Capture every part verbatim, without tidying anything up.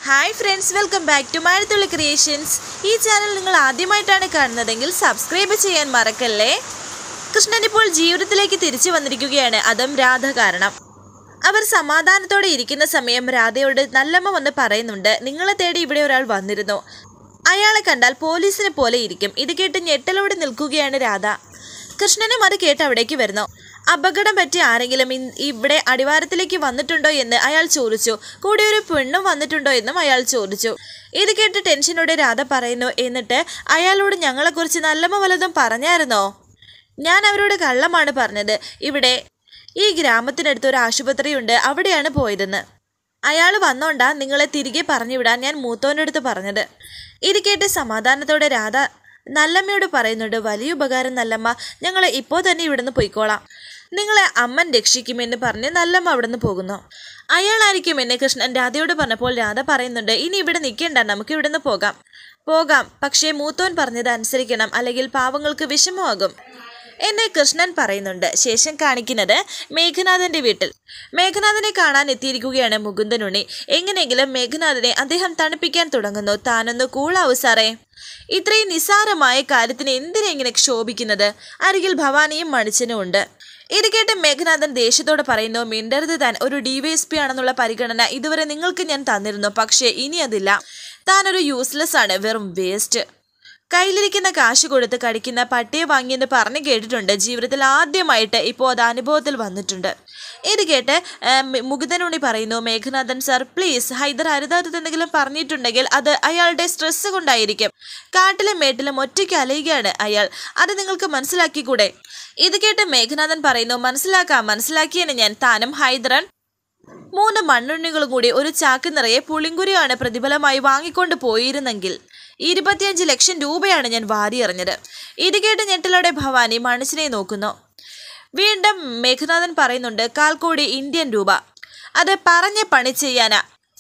Hi friends, welcome back to Mazhathulli creations. ഈ channel നിങ്ങൾ ആദ്യമായിട്ടാണ് കാണുന്നതെങ്കിൽ സബ്സ്ക്രൈബ് ചെയ്യാൻ മറക്കല്ലേ. കൃഷ്ണൻ ഇപ്പോൾ ജീവിതത്തിലേക്ക് തിരിച്ചു വന്നിരിക്കുകയാണ്, അതും രാധ കാരണം. അവർ സമാധാനത്തോടെ ഇരിക്കുന്ന സമയം രാധയോട് നല്ലമ്മ വന്ന് പറയുന്നുണ്ട്, നിങ്ങളെ തേടി ഇവിടെ ഒരാൾ വന്നിരുന്നു. അയാളെ കണ്ടാൽ പോലീസിനെ പോലെ ഇരിക്കും. ഇത് കേട്ട് ഞെട്ടലോടെ നിൽക്കുകയാണ് രാധ. കൃഷ്ണനും അത് കേട്ട് അവിടേക്ക് വരുന്നു. അപകടം പറ്റി ആരെങ്കിലും ഇവിടെ അടിവാരത്തിലേക്ക് വന്നിട്ടുണ്ടോ എന്ന് അയാൾ ചോദിച്ചു. കൂടെ ഒരു പെണ്ണും വന്നിട്ടുണ്ടോ എന്നും അയാൾ ചോദിച്ചു. ഇത് കേട്ട് ടെൻഷനോടെ രാധ പറയുന്നു, എന്നിട്ട് അയാളോട് ഞങ്ങളെക്കുറിച്ച് നല്ലമ്മ വല്ലതും പറഞ്ഞായിരുന്നോ? ഞാൻ അവരോട് കള്ളമാണ് പറഞ്ഞത്. ഇവിടെ ഈ ഗ്രാമത്തിനടുത്ത് ഒരു ആശുപത്രിയുണ്ട്, അവിടെയാണ് പോയതെന്ന്. അയാൾ വന്നോണ്ടാ നിങ്ങളെ തിരികെ പറഞ്ഞുവിടാൻ ഞാൻ മൂത്തോൻ്റെ അടുത്ത് പറഞ്ഞത്. ഇത് കേട്ട് സമാധാനത്തോടെ രാധ നല്ലമ്മയോട് പറയുന്നുണ്ട്, വലിയ ഉപകാരം നല്ലമ്മ, ഞങ്ങളെ ഇപ്പോൾ തന്നെ ഇവിടുന്ന് പോയിക്കോളാം. നിങ്ങളെ അമ്മൻ രക്ഷിക്കുമെന്ന് പറഞ്ഞ് നല്ലമ്മ അവിടെ നിന്ന് പോകുന്നു. അയാളായിരിക്കും എന്നെ കൃഷ്ണൻ രാധയോട് പറഞ്ഞപ്പോൾ രാധ പറയുന്നുണ്ട്, ഇനി ഇവിടെ നിൽക്കേണ്ട, നമുക്ക് ഇവിടുന്ന് പോകാം പോകാം പക്ഷേ മൂത്തോൻ പറഞ്ഞത് അനുസരിക്കണം, അല്ലെങ്കിൽ പാവങ്ങൾക്ക് വിഷമമാകും എന്നെ കൃഷ്ണൻ പറയുന്നുണ്ട്. ശേഷം കാണിക്കുന്നത് മേഘനാഥന്റെ വീട്ടിൽ. മേഘനാഥനെ കാണാൻ എത്തിയിരിക്കുകയാണ് മുകുന്ദനുണ്ണി. എങ്ങനെയെങ്കിലും മേഘനാഥനെ അദ്ദേഹം തണുപ്പിക്കാൻ തുടങ്ങുന്നു. താനൊന്ന് കൂളാവൂ സാറേ, ഇത്രയും നിസ്സാരമായ കാര്യത്തിന് എന്തിനാ ഇങ്ങനെ ക്ഷോഭിക്കുന്നത്? അരികിൽ ഭവാനിയും മണിച്ചനും ഉണ്ട്. ഇത് കേട്ട് മേഘനാഥൻ ദേഷ്യത്തോടെ പറയുന്നു, മിണ്ടരുത്, താൻ ഒരു ഡി വൈ എസ് പി ആണെന്നുള്ള പരിഗണന ഇതുവരെ നിങ്ങൾക്ക് ഞാൻ തന്നിരുന്നു, പക്ഷേ ഇനി അതില്ല. താനൊരു യൂസ്ലെസ് ആണ്, വെറും വേസ്റ്റ്. കയ്യിലിരിക്കുന്ന കാശ് കൊടുത്ത് കടിക്കുന്ന പട്ടിയെ വാങ്ങിയെന്ന് പറഞ്ഞു കേട്ടിട്ടുണ്ട്. ജീവിതത്തിൽ ആദ്യമായിട്ട് ഇപ്പോൾ അത് അനുഭവത്തിൽ വന്നിട്ടുണ്ട്. ഇത് കേട്ട് മുകുന്ദനുണ്ണി പറയുന്നു, മേഘനാഥൻ സാർ പ്ലീസ്, ഹൈദർ അരുതാത്തത് എന്തെങ്കിലും പറഞ്ഞിട്ടുണ്ടെങ്കിൽ അത് അയാളുടെ സ്ട്രെസ് കൊണ്ടായിരിക്കും. കാട്ടിലും മേട്ടിലും ഒറ്റയ്ക്ക് അലയുകയാണ് അയാൾ, അത് നിങ്ങൾക്ക് മനസ്സിലാക്കിക്കൂടെ? ഇത് കേട്ട് മേഘനാഥൻ പറയുന്നു, മനസ്സിലാക്കാം, മനസ്സിലാക്കിയെന്ന് ഞാൻ. താനും ഹൈദറൻ മൂന്ന് മണ്ണുണ്ണികളും കൂടി ഒരു ചാക്ക് നിറയെ പുളിങ്കുരിയാണ് പ്രതിഫലമായി വാങ്ങിക്കൊണ്ട് പോയിരുന്നെങ്കിൽ ഇരുപത്തിയഞ്ച് ലക്ഷം രൂപയാണ് ഞാൻ വാരിയെറിഞ്ഞത്. ഇത് കേട്ട് ഞെട്ടലോടെ ഭവാനി മണിച്ചിനെ നോക്കുന്നു. വീണ്ടും മേഘനാഥൻ പറയുന്നുണ്ട്, കാൽ കോടി ഇന്ത്യൻ രൂപ, അത് പറഞ്ഞ പണി ചെയ്യാനാ.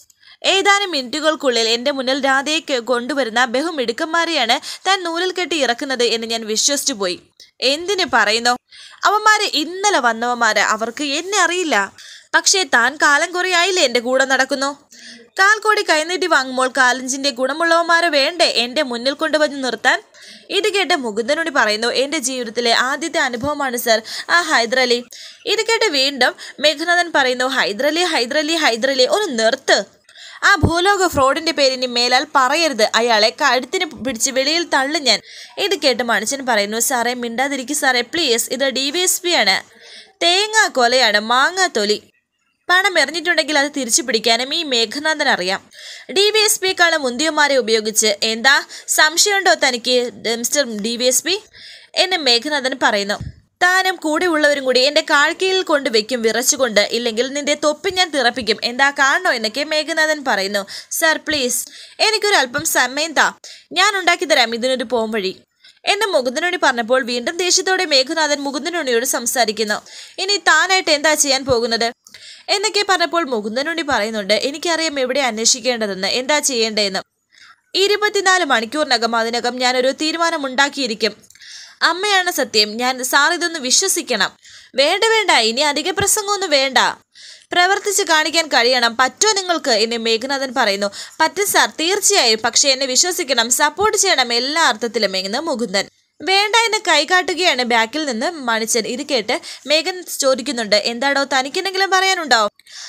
ഏതാനും മിനിറ്റുകൾക്കുള്ളിൽ എൻ്റെ മുന്നിൽ രാധയെ കൊണ്ടുവരുന്ന ബഹുമിടുക്കന്മാരെയാണ് താൻ നൂലിൽ കെട്ടി ഇറക്കുന്നത് എന്ന് ഞാൻ വിശ്വസിച്ചു പോയി. എന്തിനു പറയുന്നു? അവന്മാര് ഇന്നലെ വന്നവന്മാര്, അവർക്ക് എന്നെ അറിയില്ല. പക്ഷേ താൻ കാലം കുറയായില്ലേ എൻ്റെ കൂടെ നടക്കുന്നു. കാൽ കോടി കൈനീട്ടി വാങ്ങുമ്പോൾ കാലഞ്ചിന്റെ ഗുണമുള്ളവന്മാരെ വേണ്ടേ എൻ്റെ മുന്നിൽ കൊണ്ടുവന്ന് നിർത്താൻ? ഇത് കേട്ട് മുകുന്ദനുണ്ണി പറയുന്നു, എൻ്റെ ജീവിതത്തിലെ ആദ്യത്തെ അനുഭവമാണ് സർ ആ ഹൈദരലി. ഇത് കേട്ട് വീണ്ടും മേഘനാഥൻ പറയുന്നു, ഹൈദരലി ഹൈദരലി ഹൈദരലി ഒന്ന് നിർത്ത്. ആ ഭൂലോക ഫ്രോഡിന്റെ പേരിന് മേലാൽ പറയരുത്. അയാളെ കഴുത്തിന് പിടിച്ച് വെളിയിൽ തള്ളു ഞാൻ. ഇത് കേട്ട് മണിച്ചൻ പറയുന്നു, സാറേ മിണ്ടാതിരിക്കും സാറേ പ്ലീസ്, ഇത് ഡി വി എസ് പി ആണ്. തേങ്ങാ കൊലയാണ്, മാങ്ങാ തൊലി. പണം എറിഞ്ഞിട്ടുണ്ടെങ്കിൽ അത് തിരിച്ചു പിടിക്കാനും ഈ മേഘനാഥൻ അറിയാം. ഡി വി എസ് പിയെക്കാളും മുന്തിയന്മാരെ ഉപയോഗിച്ച് എന്താ സംശയമുണ്ടോ തനിക്ക് mister D V S P എന്ന് മേഘനാഥൻ പറയുന്നു. താനും കൂടെ ഉള്ളവരും കൂടി എൻ്റെ കാഴ്ക്കയിൽ കൊണ്ട് വെക്കും വിറച്ചുകൊണ്ട്, ഇല്ലെങ്കിൽ നിന്റെ തൊപ്പി ഞാൻ തിറപ്പിക്കും, എന്താ കാണണോ എന്നൊക്കെ മേഘനാഥൻ പറയുന്നു. സർ പ്ലീസ്, എനിക്കൊരല്പം സമയം താ, ഞാൻ ഉണ്ടാക്കി തരാം ഇതിനൊരു പോംവഴി എന്ന് മുകുന്ദനുണ്ണി പറഞ്ഞപ്പോൾ വീണ്ടും ദേഷ്യത്തോടെ മേഘനാഥൻ മുകുന്ദനുണ്ണിയോട് സംസാരിക്കുന്നു. ഇനി താനായിട്ട് എന്താ ചെയ്യാൻ പോകുന്നത് എന്നൊക്കെ പറഞ്ഞപ്പോൾ മുകുന്ദനുണ്ണി പറയുന്നുണ്ട്, എനിക്കറിയാം എവിടെ അന്വേഷിക്കേണ്ടതെന്ന്, എന്താ ചെയ്യേണ്ടതെന്ന്. ഇരുപത്തിനാല് മണിക്കൂറിനകം അതിനകം ഞാനൊരു തീരുമാനം ഉണ്ടാക്കിയിരിക്കും. അമ്മയാണ് സത്യം, ഞാൻ സാർ ഇതൊന്ന് വിശ്വസിക്കണം. വേണ്ട വേണ്ട, ഇനി അധിക പ്രസംഗമൊന്നും വേണ്ട, പ്രവർത്തിച്ച് കാണിക്കാൻ കഴിയണം. പറ്റുമോ നിങ്ങൾക്ക് എന്ന് മേഘനാഥൻ പറയുന്നു. പറ്റും സാർ, തീർച്ചയായും, പക്ഷെ എന്നെ വിശ്വസിക്കണം, സപ്പോർട്ട് ചെയ്യണം എല്ലാ അർത്ഥത്തിലും എന്ന് മുകുന്ദൻ. വേണ്ട എന്ന് കൈകാട്ടുകയാണ് ബാക്കിൽ നിന്ന് മണിച്ചൻ. ഇത് കേട്ട് മേഘൻ ചോദിക്കുന്നുണ്ട്, എന്താടോ തനിക്കെന്തെങ്കിലും പറയാനുണ്ടോ?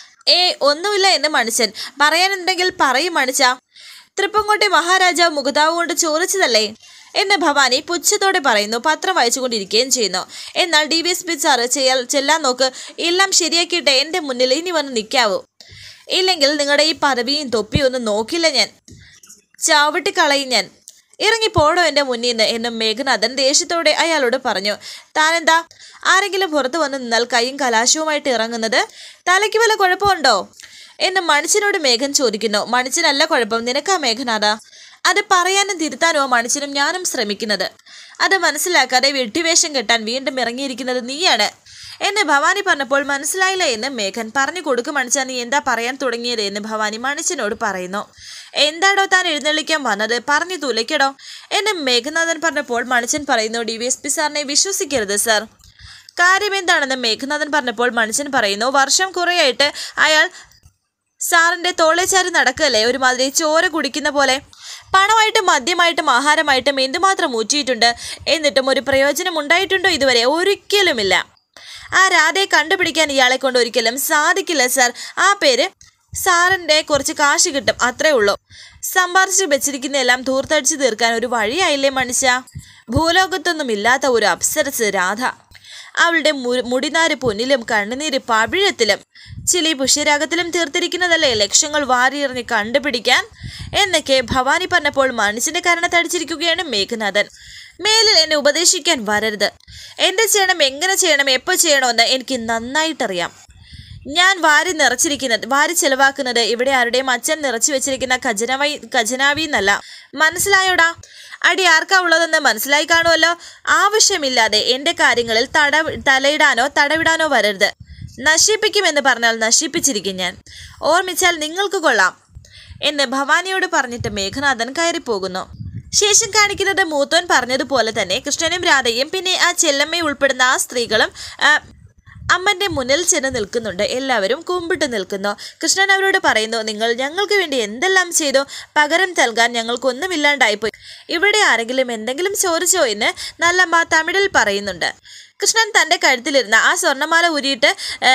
ഏ ഒന്നുമില്ല എന്ന് മണിച്ചൻ. പറയാനുണ്ടെങ്കിൽ പറയും മണിച്ച, തൃപ്പങ്കോട്ടെ മഹാരാജാവ് മുഖതാവ് കൊണ്ട് ചോദിച്ചതല്ലേ എന്ന് ഭവാനി പുച്ഛത്തോടെ പറയുന്നു. പത്രം വായിച്ചുകൊണ്ടിരിക്കുകയും ചെയ്യുന്നു. എന്നാൽ D V S P sir ചെയ്യാൻ ചെല്ലാൻ നോക്ക്, എല്ലാം ശരിയാക്കിയിട്ട് എൻ്റെ മുന്നിൽ ഇനി വന്ന് നിൽക്കാവൂ, ഇല്ലെങ്കിൽ നിങ്ങളുടെ ഈ പദവിയും തൊപ്പിയൊന്നും നോക്കില്ല ഞാൻ, ചവിട്ടിക്കളയും ഞാൻ, ഇറങ്ങിപ്പോടോ എൻ്റെ മുന്നിൽ നിന്ന് എന്നും മേഘനാഥൻ ദേഷ്യത്തോടെ അയാളോട് പറഞ്ഞു. താനെന്താ ആരെങ്കിലും പുറത്തു വന്ന് നിന്നാൽ കൈയും കലാശവുമായിട്ട് ഇറങ്ങുന്നത്? തലയ്ക്ക് വല്ല കുഴപ്പമുണ്ടോ എന്ന് മണിച്ചനോട് മേഘൻ ചോദിക്കുന്നു. മണിച്ചനല്ല കുഴപ്പം, നിനക്കാ മേഘനാഥ. അത് പറയാനും തിരുത്താനോ മണിച്ചനും ഞാനും ശ്രമിക്കുന്നത്. അത് മനസ്സിലാക്കാതെ വെട്ടിവേഷം കെട്ടാൻ വീണ്ടും ഇറങ്ങിയിരിക്കുന്നത് നീയാണ് എന്ന് ഭവാനി പറഞ്ഞപ്പോൾ മനസ്സിലായില്ല എന്ന് മേഘൻ. പറഞ്ഞു കൊടുക്കും മണിച്ച, നീ എന്താ പറയാൻ തുടങ്ങിയത് എന്ന് ഭവാനി മണിച്ചനോട് പറയുന്നു. എന്താടോ താൻ എഴുന്നള്ളിക്കാൻ വന്നത്, പറഞ്ഞു തുലയ്ക്കടോ എന്ന് മേഘനാഥൻ പറഞ്ഞപ്പോൾ മണിച്ചൻ പറയുന്നു, ഡി വി എസ് പി സാറിനെ വിശ്വസിക്കരുത് സാർ. കാര്യം എന്താണെന്ന് മേഘനാഥൻ പറഞ്ഞപ്പോൾ മണിച്ചൻ പറയുന്നു, വർഷം കുറേയായിട്ട് അയാൾ സാറിന്റെ തോളേച്ചാരി നടക്കല്ലേ ഒരുമാതിരി ചോര കുടിക്കുന്ന പോലെ. പണമായിട്ടും മദ്യമായിട്ടും ആഹാരമായിട്ടും എന്തുമാത്രം ഊറ്റിയിട്ടുണ്ട്, എന്നിട്ടും ഒരു പ്രയോജനം ഉണ്ടായിട്ടുണ്ടോ ഇതുവരെ? ഒരിക്കലുമില്ല. ആ രാധയെ കണ്ടുപിടിക്കാൻ ഇയാളെ കൊണ്ട് ഒരിക്കലും സാധിക്കില്ല സാർ. ആ പേര് സാറിൻ്റെ കുറച്ച് കാശ് കിട്ടും, അത്രേ ഉള്ളൂ. സമ്പാദിച്ച് വെച്ചിരിക്കുന്നതെല്ലാം ധൂർത്തടിച്ച് തീർക്കാൻ ഒരു വഴിയായില്ലേ മനുഷ്യ? ഭൂലോകത്തൊന്നും ഇല്ലാത്ത ഒരു അപ്സരസ് രാധ. അവളുടെ മു മുടിനാര് പൊന്നിലും കണ്ണുനീര് പവിഴത്തിലും ചിലി പുഷ്യരാഗത്തിലും തീർത്തിരിക്കുന്നതല്ലേ ലക്ഷങ്ങൾ വാരിയെറിഞ്ഞ് കണ്ടുപിടിക്കാൻ എന്നൊക്കെ ഭവാനി പറഞ്ഞപ്പോൾ മനുഷ്യന്റെ കരണത്തടിച്ചിരിക്കുകയാണ് മേഘനാഥൻ. മേലിൽ എന്നെ ഉപദേശിക്കാൻ വരരുത്. എന്ത് ചെയ്യണം, എങ്ങനെ ചെയ്യണം, എപ്പോൾ ചെയ്യണമെന്ന് എനിക്ക് നന്നായിട്ടറിയാം. ഞാൻ വാരി നിറച്ചിരിക്കുന്നത് വാരി ചെലവാക്കുന്നത് ഇവിടെ ആരുടെയും അച്ഛൻ നിറച്ചു വെച്ചിരിക്കുന്ന ഖജനാവി ഖജനാവിന്നല്ല. മനസ്സിലായോടാ? അടി ആർക്കാ ഉള്ളതെന്ന് മനസ്സിലായി കാണുമല്ലോ. ആവശ്യമില്ലാതെ എൻ്റെ കാര്യങ്ങളിൽ തട തലയിടാനോ തടവിടാനോ വരരുത്. നശിപ്പിക്കുമെന്ന് പറഞ്ഞാൽ നശിപ്പിച്ചിരിക്കും ഞാൻ. ഓർമ്മിച്ചാൽ നിങ്ങൾക്ക് കൊള്ളാം എന്ന് ഭവാനിയോട് പറഞ്ഞിട്ട് മേഘനാഥൻ കയറിപ്പോകുന്നു. ശേഷം കാണിക്കുന്നത് മൂത്തോൻ പറഞ്ഞതുപോലെ തന്നെ കൃഷ്ണനും രാധയും പിന്നെ ആ ചെല്ലമ്മയും ഉൾപ്പെടുന്ന ആ സ്ത്രീകളും അമ്മൻ്റെ മുന്നിൽ ചെന്ന് നിൽക്കുന്നുണ്ട്. എല്ലാവരും കുമ്പിട്ട് നിൽക്കുന്നു. കൃഷ്ണൻ അവരോട് പറയുന്നു, നിങ്ങൾ ഞങ്ങൾക്ക് വേണ്ടി എന്തെല്ലാം ചെയ്തു, പകരം നൽകാൻ ഞങ്ങൾക്കൊന്നുമില്ലാണ്ടായിപ്പോയി. ഇവിടെ ആരെങ്കിലും എന്തെങ്കിലും ചോദിച്ചോ എന്ന് നല്ലമ്മ തമിഴിൽ പറയുന്നുണ്ട്. കൃഷ്ണൻ തൻ്റെ കഴുത്തിലിരുന്ന ആ സ്വർണ്ണമാല ഊരിയിട്ട്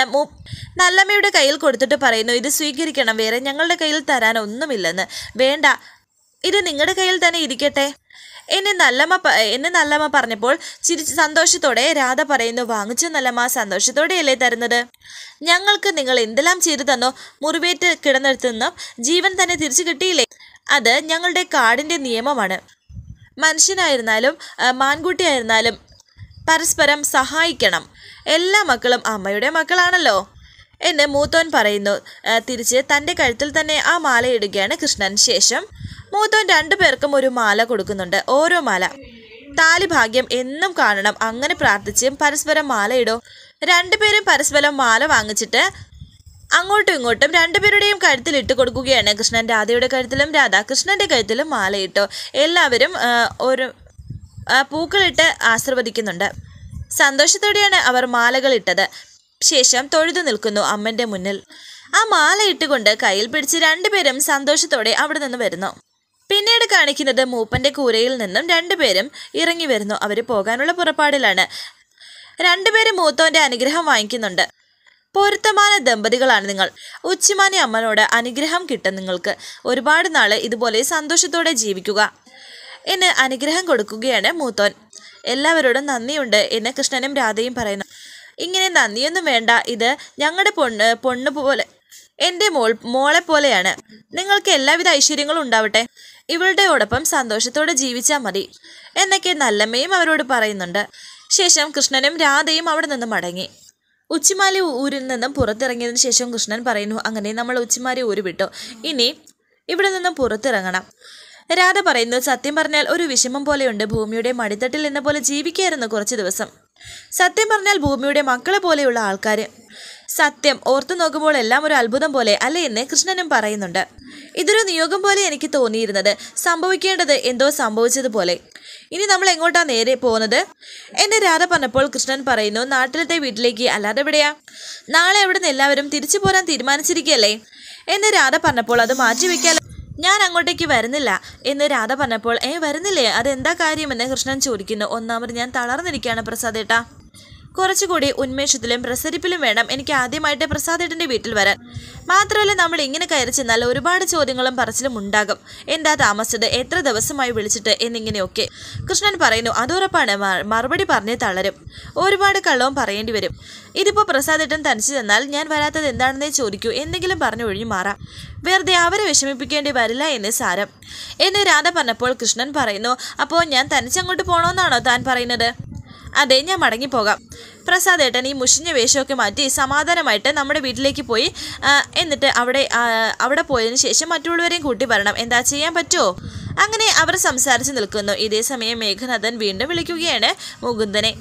നല്ലമ്മയുടെ കയ്യിൽ കൊടുത്തിട്ട് പറയുന്നു, ഇത് സ്വീകരിക്കണം, വേറെ ഞങ്ങളുടെ കയ്യിൽ തരാൻ ഒന്നുമില്ലെന്ന്. വേണ്ട, ഇത് നിങ്ങളുടെ കയ്യിൽ തന്നെ ഇരിക്കട്ടെ എന്നെ നല്ലമ്മ എന്നെ നല്ലമ്മ പറഞ്ഞപ്പോൾ ചിരി സന്തോഷത്തോടെ രാധ പറയുന്നു, വാങ്ങിച്ചു നല്ലമ്മ, സന്തോഷത്തോടെയല്ലേ തരുന്നത്? ഞങ്ങൾക്ക് നിങ്ങൾ എന്തെല്ലാം ചെയ്തു തന്നോ, മുറിവേറ്റ് കിടന്നെടുത്തുനിന്നും ജീവൻ തന്നെ തിരിച്ചു കിട്ടിയില്ലേ? അത് ഞങ്ങളുടെ കാടിൻ്റെ നിയമമാണ്. മനുഷ്യനായിരുന്നാലും മാൻകുട്ടിയായിരുന്നാലും പരസ്പരം സഹായിക്കണം. എല്ലാ മക്കളും അമ്മയുടെ മക്കളാണല്ലോ എന്ന് മൂത്തോൻ പറയുന്നു. തിരിച്ച് തൻ്റെ കഴുത്തിൽ തന്നെ ആ മാല ഇടുകയാണ് കൃഷ്ണൻ. ശേഷം മൂത്തോൻ രണ്ടു പേർക്കും ഒരു മാല കൊടുക്കുന്നുണ്ട്. ഓരോ മാല. താലി ഭാഗ്യം എന്നും കാണണം, അങ്ങനെ പ്രാർത്ഥിച്ചും പരസ്പരം മാല ഇടോ. രണ്ടുപേരും പരസ്പരം മാല വാങ്ങിച്ചിട്ട് അങ്ങോട്ടും ഇങ്ങോട്ടും രണ്ടുപേരുടെയും കഴുത്തിൽ ഇട്ട് കൊടുക്കുകയാണ്. കൃഷ്ണൻ രാധയുടെ കഴുത്തിലും രാധ കൃഷ്ണൻ്റെ കഴുത്തിലും മാല ഇട്ടു. എല്ലാവരും ഒരു പൂക്കളിട്ട് ആശീർവദിക്കുന്നുണ്ട്. സന്തോഷത്തോടെയാണ് അവർ മാലകൾ ഇട്ടത്. ശേഷം തൊഴുതു നിൽക്കുന്നു അമ്മൻ്റെ മുന്നിൽ. ആ മാല ഇട്ടുകൊണ്ട് കയ്യിൽ പിടിച്ച് രണ്ടുപേരും സന്തോഷത്തോടെ അവിടെ നിന്ന് വരുന്നു. പിന്നീട് കാണിക്കുന്നത് മൂപ്പൻ്റെ കൂരയിൽ നിന്നും രണ്ടുപേരും ഇറങ്ങി വരുന്നു. അവർ പോകാനുള്ള പുറപ്പാടിലാണ്. രണ്ടുപേരും മൂത്തോൻ്റെ അനുഗ്രഹം വാങ്ങിക്കുന്നുണ്ട്. പൊരുത്തமான ദമ്പതികളാണ് നിങ്ങൾ. ഉച്ചിമാനി അമ്മനോട് അനുഗ്രഹം കിട്ടും നിങ്ങൾക്ക്. ഒരുപാട് നാൾ ഇതുപോലെ സന്തോഷത്തോടെ ജീവിക്കുക എന്ന് അനുഗ്രഹം കൊടുക്കുകയാണ് മൂത്തോൻ. എല്ലാവരോടും നന്ദിയുണ്ട് എന്ന് കൃഷ്ണനും രാധയും പറയുന്നു. ഇങ്ങനെ നന്ദിയൊന്നും വേണ്ട, ഇത് ഞങ്ങളുടെ പൊണ്ണ് പൊണ്ണ് പോലെ എൻ്റെ മോൾ മോളെ പോലെയാണ്. നിങ്ങൾക്ക് എല്ലാവിധ ഐശ്വര്യങ്ങളും ഉണ്ടാവട്ടെ. ഇവളുടെയോടൊപ്പം സന്തോഷത്തോടെ ജീവിച്ചാൽ മതി എന്നൊക്കെ നല്ലമ്മയും അവരോട് പറയുന്നുണ്ട്. ശേഷം കൃഷ്ണനും രാധയും അവിടെ നിന്ന് മടങ്ങി. ഉച്ചിമാലി ഊരിൽ നിന്നും പുറത്തിറങ്ങിയതിനു ശേഷം കൃഷ്ണൻ പറയുന്നു, അങ്ങനെ നമ്മൾ ഉച്ചിമാലി ഊരി വിട്ടു, ഇനി ഇവിടെ നിന്നും പുറത്തിറങ്ങണം. രാധ പറയുന്നു, സത്യം പറഞ്ഞാൽ ഒരു വിഷമം പോലെയുണ്ട്. ഭൂമിയുടെ മടിത്തട്ടിൽ എന്ന പോലെ ജീവിക്കായിരുന്നു കുറച്ച് ദിവസം. സത്യം പറഞ്ഞാൽ ഭൂമിയുടെ മക്കളെ പോലെയുള്ള ആൾക്കാർ. സത്യം ഓർത്തു നോക്കുമ്പോൾ എല്ലാം ഒരു അത്ഭുതം പോലെ അല്ലേ എന്ന് കൃഷ്ണനും പറയുന്നുണ്ട്. ഇതൊരു നിയോഗം പോലെ എനിക്ക് തോന്നിയിരുന്നത്. സംഭവിക്കേണ്ടത് എന്തോ സംഭവിച്ചതുപോലെ. ഇനി നമ്മൾ എങ്ങോട്ടാ നേരെ പോകുന്നത് എന്ന് രാധ പറഞ്ഞപ്പോൾ കൃഷ്ണൻ പറയുന്നു, നാട്ടിലത്തെ വീട്ടിലേക്ക്. അല്ലാതെ എവിടെയാ? നാളെ അവിടെ നിന്ന് എല്ലാവരും തിരിച്ചു പോരാൻ തീരുമാനിച്ചിരിക്കുകയല്ലേ എന്ന് രാധ പറഞ്ഞപ്പോൾ അത് മാറ്റിവെക്കാലോ. ഞാൻ അങ്ങോട്ടേക്ക് വരുന്നില്ല എന്ന് രാധ പറഞ്ഞപ്പോൾ ഏ വരുന്നില്ലേ, അതെന്താ കാര്യമെന്ന് കൃഷ്ണൻ ചോദിക്കുന്നു. ഒന്നാമത് ഞാൻ തളർന്നിരിക്കുകയാണ് പ്രസാദേട്ടാ. കുറച്ചുകൂടി ഉന്മേഷത്തിലും പ്രസരിപ്പിലും വേണം എനിക്ക് ആദ്യമായിട്ട് പ്രസാദേട്ടൻ്റെ വീട്ടിൽ വരാൻ. മാത്രമല്ല നമ്മൾ ഇങ്ങനെ കയറി ചെന്നാൽ ഒരുപാട് ചോദ്യങ്ങളും പറച്ചിലും ഉണ്ടാകും. എന്താ താമസിച്ചത്, എത്ര ദിവസമായി വിളിച്ചിട്ട് എന്നിങ്ങനെയൊക്കെ കൃഷ്ണൻ പറയുന്നു. അതുറപ്പാണ്, മറുപടി പറഞ്ഞേ തളരും. ഒരുപാട് കള്ളവും പറയേണ്ടി വരും. ഇതിപ്പോൾ പ്രസാദേട്ടൻ തനിച്ചു തന്നാൽ ഞാൻ വരാത്തത് എന്താണെന്നേ ചോദിക്കൂ. എന്തെങ്കിലും പറഞ്ഞു ഒഴിഞ്ഞു മാറാം. വെറുതെ അവരെ വിഷമിപ്പിക്കേണ്ടി വരില്ല എന്ന് സാരം എന്ന് രാധ പറഞ്ഞപ്പോൾ കൃഷ്ണൻ പറയുന്നു, അപ്പോൾ ഞാൻ തനിച്ചങ്ങോട്ട് പോകണമെന്നാണോ താൻ പറയുന്നത്? അതെ, ഞാൻ മടങ്ങിപ്പോകാം. പ്രസാദേട്ടൻ ഈ മുഷിഞ്ഞ വേഷമൊക്കെ മാറ്റി സമാധാനമായിട്ട് നമ്മുടെ വീട്ടിലേക്ക് പോയി എന്നിട്ട് അവിടെ അവിടെ പോയതിനു ശേഷം മറ്റുള്ളവരെയും കൂട്ടി വരണം. എന്താ ചെയ്യാൻ പറ്റുമോ? അങ്ങനെ അവർ സംസാരിച്ച് നിൽക്കുന്നു. ഇതേ സമയം മേഘനാഥൻ വീണ്ടും വിളിക്കുകയാണ് മുകുന്ദനെ.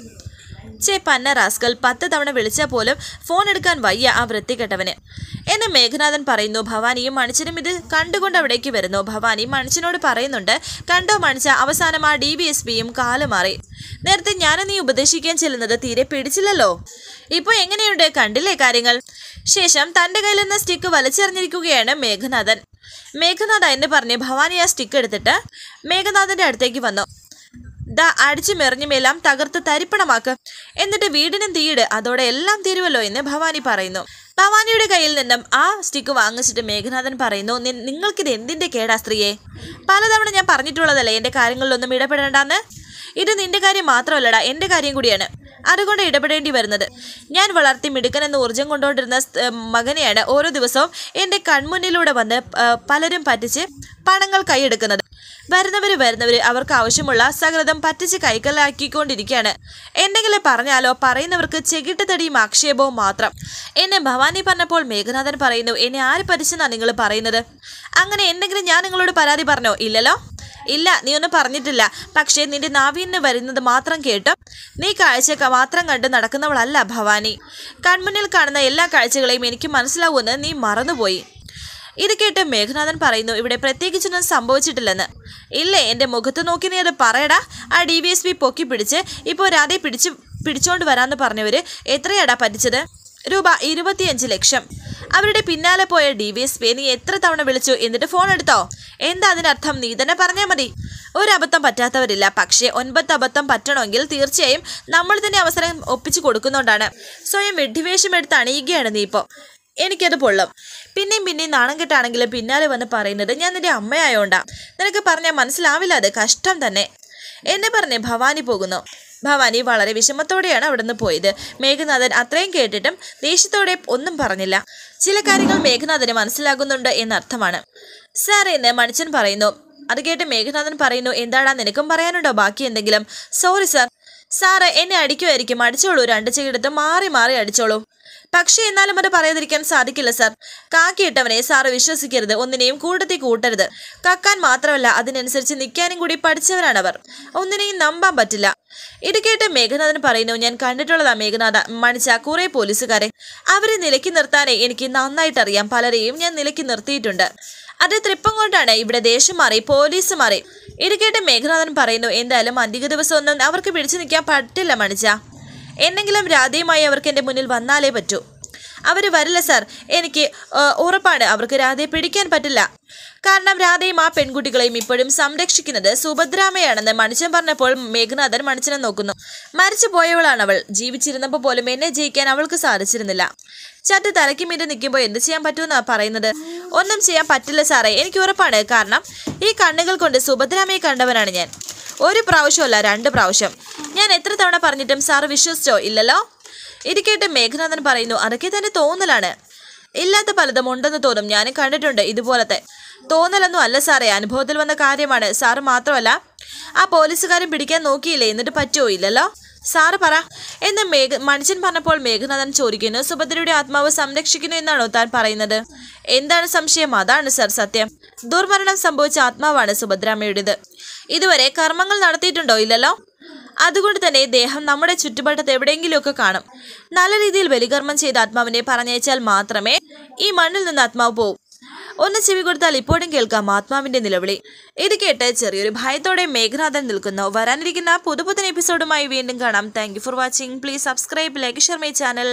ചേ പന്ന റാസ്കൽ, പത്ത് തവണ വിളിച്ചാൽ പോലും ഫോൺ എടുക്കാൻ വയ്യ ആ വൃത്തികെട്ടവന് എന്ന് മേഘനാഥൻ പറയുന്നു. ഭവാനിയും മണിച്ചനും ഇത് കണ്ടുകൊണ്ട് അവിടേക്ക് വരുന്നു. ഭവാനി മണിച്ചനോട് പറയുന്നുണ്ട്, കണ്ടോ മണിച്ച, അവസാനം ആ ഡി ബി എസ് പിയും കാലുമാറി. നേരത്തെ ഞാനും നീ ഉപദേശിക്കാൻ ചെല്ലുന്നത് തീരെ പിടിച്ചില്ലല്ലോ. ഇപ്പോൾ എങ്ങനെയുണ്ട്, കണ്ടില്ലേ കാര്യങ്ങൾ? ശേഷം തന്റെ കയ്യിൽ നിന്ന് സ്റ്റിക്ക് വലിച്ചെറിഞ്ഞിരിക്കുകയാണ് മേഘനാഥൻ. മേഘനാഥ എന്ന് പറഞ്ഞ് ഭവാനി ആ സ്റ്റിക്ക് എടുത്തിട്ട് മേഘനാഥന്റെ അടുത്തേക്ക് വന്നു. ദാ അടിച്ചു മെറിഞ്ഞുമെല്ലാം തകർത്ത് തരിപ്പണമാക്ക്, എന്നിട്ട് വീടിനും തീയിട്, അതോടെ എല്ലാം തീരുവല്ലോ എന്ന് ഭവാനി പറയുന്നു. ഭവാനിയുടെ കയ്യിൽ നിന്നും ആ സ്റ്റിക്ക് വാങ്ങിച്ചിട്ട് മേഘനാഥൻ പറയുന്നു, നിങ്ങൾക്കിത് എന്തിന്റെ കേടാ സ്ത്രീയെ? പലതവണ ഞാൻ പറഞ്ഞിട്ടുള്ളതല്ലേ എൻ്റെ കാര്യങ്ങളിലൊന്നും ഇടപെടേണ്ടെന്ന്. ഇത് നിന്റെ കാര്യം മാത്രമല്ലടാ, എൻ്റെ കാര്യം കൂടിയാണ്. അതുകൊണ്ട് ഇടപെടേണ്ടി വരുന്നത്. ഞാൻ വളർത്തി മിടുക്കനെന്ന് ഊർജ്ജം കൊണ്ടുകൊണ്ടിരുന്ന മകനെയാണ് ഓരോ ദിവസവും എൻ്റെ കൺമുന്നിലൂടെ വന്ന് പലരും പറ്റിച്ച് പണങ്ങൾ കൈയെടുക്കുന്നത്. വരുന്നവർ വരുന്നവർ അവർക്ക് ആവശ്യമുള്ള സകലതും പറ്റിച്ച് കൈക്കലാക്കിക്കൊണ്ടിരിക്കുകയാണ്. എന്തെങ്കിലും പറഞ്ഞാലോ പറയുന്നവർക്ക് ചെകിട്ട് തടിയും ആക്ഷേപവും മാത്രം. എന്നെ ഭവാനി പറഞ്ഞപ്പോൾ മേഘനാഥൻ പറയുന്നു, എന്നെ ആര് പറ്റിച്ചെന്നാണ് നിങ്ങൾ പറയുന്നത്? അങ്ങനെ എന്തെങ്കിലും ഞാൻ നിങ്ങളോട് പരാതി പറഞ്ഞോ? ഇല്ലല്ലോ. ഇല്ല, നീ ഒന്നും പറഞ്ഞിട്ടില്ല. പക്ഷേ നിന്റെ നാവിന്ന് വരുന്നത് മാത്രം കേട്ടും നീ കാഴ്ച മാത്രം കണ്ട് നടക്കുന്നവളല്ല ഭവാനി. കൺമുന്നിൽ കാണുന്ന എല്ലാ കാഴ്ചകളെയും എനിക്ക് മനസ്സിലാവുമെന്ന് നീ മറന്നുപോയി. ഇത് കേട്ട് മേഘനാഥൻ പറയുന്നു, ഇവിടെ പ്രത്യേകിച്ചൊന്നും സംഭവിച്ചിട്ടില്ലെന്ന്. ഇല്ലേ, എൻ്റെ മുഖത്ത് നോക്കി നീ അത് പറയടാ. ആ ഡി വി എസ് പി പൊക്കി പിടിച്ച് ഇപ്പോൾ രാധയെ പിടിച്ച് പിടിച്ചോണ്ട് വരാമെന്ന് പറഞ്ഞവർ എത്രയാടാ പറ്റിച്ചത്? രൂപ ഇരുപത്തിയഞ്ച് ലക്ഷം. അവരുടെ പിന്നാലെ പോയ ഡി വി എസ് പി നീ എത്ര തവണ വിളിച്ചു, എന്നിട്ട് ഫോൺ എടുത്തോ? എന്താ അതിനർത്ഥം? നീ തന്നെ പറഞ്ഞാൽ മതി. ഒരബദ്ധം പറ്റാത്തവരില്ല. പക്ഷേ ഒൻപത് അബദ്ധം പറ്റണമെങ്കിൽ തീർച്ചയായും നമ്മൾ തന്നെ അവസരം ഒപ്പിച്ചു കൊടുക്കുന്നുകൊണ്ടാണ്. സ്വയം വെഡിവേഷം എടുത്ത് അണിയുകയാണ് നീ ഇപ്പോൾ. എനിക്കത് പൊള്ളും. പിന്നെയും പിന്നെയും നാണം കെട്ടാണെങ്കിലും പിന്നാലെ വന്ന് പറയുന്നത് ഞാൻ നിന്റെ അമ്മയായോണ്ടാ. നിനക്ക് പറഞ്ഞാൽ മനസ്സിലാവില്ല, അത് കഷ്ടം തന്നെ എന്നെ പറഞ്ഞ് ഭവാനി പോകുന്നു. ഭവാനി വളരെ വിഷമത്തോടെയാണ് അവിടെ നിന്ന് പോയത്. മേഘനാഥൻ അത്രയും കേട്ടിട്ടും ദേഷ്യത്തോടെ ഒന്നും പറഞ്ഞില്ല. ചില കാര്യങ്ങൾ മേഘനാഥന് മനസ്സിലാകുന്നുണ്ട് എന്നർത്ഥമാണ്. സാർ എന്ന് മണിച്ചൻ പറയുന്നു. അത് കേട്ട് മേഘനാഥൻ പറയുന്നു, എന്താടാ നിനക്കും പറയാനുണ്ടോ ബാക്കി എന്തെങ്കിലും? Sorry sir. സാറ് എന്നെ അടിക്കുമായിരിക്കും, അടിച്ചോളൂ. രണ്ട് ചെകിടത്ത് മാറി മാറി അടിച്ചോളൂ. പക്ഷേ എന്നാലും അത് പറയാതിരിക്കാൻ സാധിക്കില്ല സാർ. കാക്കിയിട്ടവനെ സാറ് വിശ്വസിക്കരുത്, ഒന്നിനെയും കൂട്ടത്തിൽ കൂട്ടരുത്. കക്കാൻ മാത്രമല്ല അതിനനുസരിച്ച് നിൽക്കാനും കൂടി പഠിച്ചവരാണവർ. ഒന്നിനെയും നമ്പാൻ പറ്റില്ല. ഇത് കേട്ട് മേഘനാഥൻ പറയുന്നു, ഞാൻ കണ്ടിട്ടുള്ളതാ മേഘനാഥ മണിച്ച കുറെ പോലീസുകാരെ. അവരെ നിലയ്ക്ക് നിർത്താനേ എനിക്ക് നന്നായിട്ടറിയാം. പലരെയും ഞാൻ നിലയ്ക്ക് നിർത്തിയിട്ടുണ്ട്. അത് തൃപ്പം കൊണ്ടാണ് ഇവിടെ ദേശം മാറി, പോലീസ് മാറി. ഇത് കേട്ട് മേഘനാഥൻ പറയുന്നു, എന്തായാലും അധിക ദിവസമൊന്നും അവർക്ക് പിടിച്ചു നിൽക്കാൻ പറ്റില്ല മണിച്ച. എന്തെങ്കിലും രാധയുമായി അവർക്ക് എൻ്റെ മുന്നിൽ വന്നാലേ പറ്റൂ. അവർ വരില്ല സാർ, എനിക്ക് ഉറപ്പാണ്. അവർക്ക് രാധയെ പിടിക്കാൻ പറ്റില്ല. കാരണം രാധയും ആ പെൺകുട്ടികളെയും ഇപ്പോഴും സംരക്ഷിക്കുന്നത് സുഭദ്രാമയാണെന്ന് മണിച്ചൻ പറഞ്ഞപ്പോൾ മേഘനാഥൻ മണിച്ചനെ നോക്കുന്നു. മരിച്ചു പോയവളാണവൾ. ജീവിച്ചിരുന്നപ്പോൾ പോലും എന്നെ ജയിക്കാൻ അവൾക്ക് സാധിച്ചിരുന്നില്ല. ചട്ട് തലയ്ക്ക് മീറ്റ് നിൽക്കുമ്പോൾ എന്ത് ചെയ്യാൻ പറ്റുമെന്നാണ് പറയുന്നത്? ഒന്നും ചെയ്യാൻ പറ്റില്ല സാറേ, എനിക്ക് ഉറപ്പാണ്. കാരണം ഈ കണ്ണുകൾ കൊണ്ട് സുഭദ്രാമയെ കണ്ടവനാണ് ഞാൻ. ഒരു പ്രാവശ്യമല്ല, രണ്ട് പ്രാവശ്യം. ഞാൻ എത്ര തവണ പറഞ്ഞിട്ടും സാറ് വിശ്വസിച്ചോ? ഇല്ലല്ലോ. ഇത് കേട്ട് മേഘനാഥൻ പറയുന്നു, അതൊക്കെ തന്നെ തോന്നലാണ്. ഇല്ലാത്ത പലതും ഉണ്ടെന്ന് തോന്നും. ഞാനും കണ്ടിട്ടുണ്ട് ഇതുപോലത്തെ. തോന്നലൊന്നും അല്ല സാറേ, അനുഭവത്തിൽ വന്ന കാര്യമാണ്. സാറ് മാത്രമല്ല ആ പോലീസുകാരും പിടിക്കാൻ നോക്കിയില്ലേ, എന്നിട്ട് പറ്റുമോ? ഇല്ലല്ലോ. സാറ് പറ എന്ന് മേഘ മണിച്ചൻ പറഞ്ഞപ്പോൾ മേഘനാഥൻ ചോദിക്കുന്നു, സുഭദ്രയുടെ ആത്മാവ് സംരക്ഷിക്കുന്നു എന്നാണോ താൻ പറയുന്നത്? എന്താണ് സംശയം? അതാണ് സർ സത്യം. ദുർമരണം സംഭവിച്ച ആത്മാവാണ് സുഭദ്രാമ്മയുടേത്. ഇതുവരെ കർമ്മങ്ങൾ നടത്തിയിട്ടുണ്ടോ? ഇല്ലല്ലോ. അതുകൊണ്ട് തന്നെ ദേഹം നമ്മുടെ ചുറ്റുപാടത്ത് എവിടെയെങ്കിലുമൊക്കെ കാണും. നല്ല രീതിയിൽ ബലികർമ്മം ചെയ്ത ആത്മാവിനെ പറഞ്ഞയച്ചാൽ മാത്രമേ ഈ മണ്ണിൽ നിന്ന് ആത്മാവ് പോവും. ഒന്ന് ചെവി കൊടുത്താൽ ഇപ്പോഴും കേൾക്കാം ആത്മാവിന്റെ നിലവിളി. ഇത് കേട്ട് ചെറിയൊരു ഭയത്തോടെ മേഘനാഥൻ നിൽക്കുന്നു. വരാനിരിക്കുന്ന പുതുപുത്തൻ എപ്പിസോഡുമായി വീണ്ടും കാണാം. Thank you for watching. Please subscribe, like, share my channel.